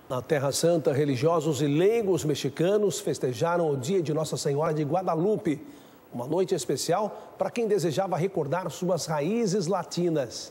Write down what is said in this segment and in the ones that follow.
Na Terra Santa, religiosos e leigos mexicanos festejaram o dia de Nossa Senhora de Guadalupe. Uma noite especial para quem desejava recordar suas raízes latinas.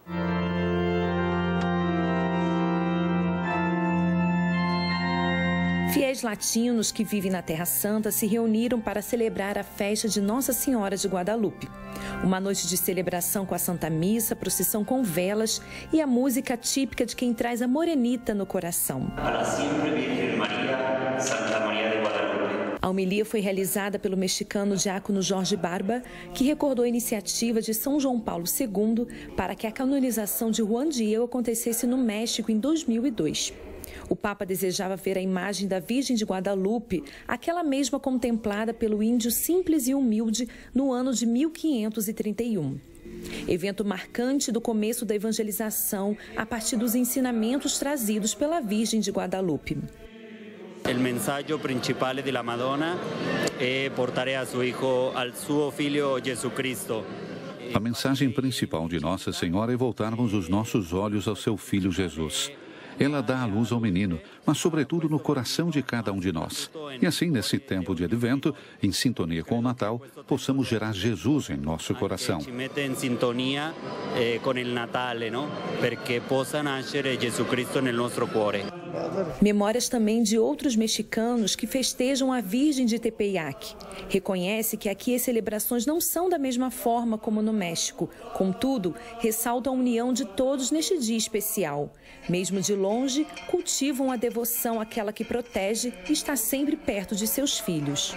Fiéis latinos que vivem na Terra Santa se reuniram para celebrar a festa de Nossa Senhora de Guadalupe. Uma noite de celebração com a Santa Missa, procissão com velas e a música típica de quem traz a morenita no coração. Para sempre Virgem Maria, Santa Maria de Guadalupe. A homilia foi realizada pelo mexicano diácono Jorge Barba, que recordou a iniciativa de São João Paulo II para que a canonização de Juan Diego acontecesse no México em 2002. O Papa desejava ver a imagem da Virgem de Guadalupe, aquela mesma contemplada pelo índio simples e humilde no ano de 1531. Evento marcante do começo da evangelização a partir dos ensinamentos trazidos pela Virgem de Guadalupe. O mensaggio principale della Madonna é portare a suo filho Jesus Cristo. A mensagem principal de Nossa Senhora é voltarmos os nossos olhos ao seu Filho Jesus. Ela dá a luz ao menino, mas sobretudo no coração de cada um de nós. E assim, nesse tempo de advento, em sintonia com o Natal, possamos gerar Jesus em nosso coração. Ci mette in sintonia con il Natale, no? Perché possa nascere Jesus Cristo nel nostro cuore. Memórias também de outros mexicanos que festejam a Virgem de Tepeyac. Reconhece que aqui as celebrações não são da mesma forma como no México. Contudo, ressalta a união de todos neste dia especial. Mesmo de longe, cultivam a devoção àquela que protege e está sempre perto de seus filhos.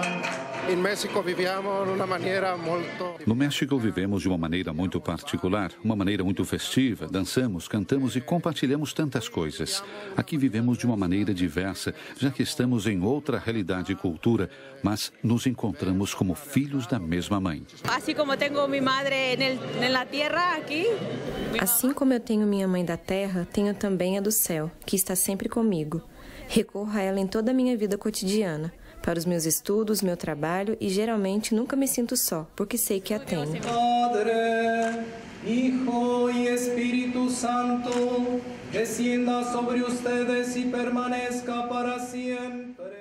No México vivemos de uma maneira muito particular, uma maneira muito festiva. Dançamos, cantamos e compartilhamos tantas coisas. Aqui vivemos de uma maneira diversa, já que estamos em outra realidade e cultura, mas nos encontramos como filhos da mesma mãe. Assim como tenho minha madre na terra aqui. Assim como eu tenho minha mãe da terra, tenho também a do céu, que está sempre comigo. Recorro a ela em toda a minha vida cotidiana, para os meus estudos, meu trabalho e geralmente nunca me sinto só, porque sei que a tenho. Padre, Hijo y Espíritu Santo, descienda sobre ustedes y permanezca para siempre.